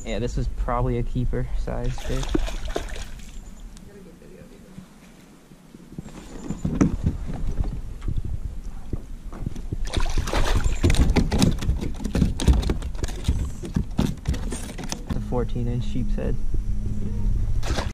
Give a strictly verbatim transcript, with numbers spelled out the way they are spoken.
Yeah, this was probably a keeper size fish. fourteen inch sheep's head.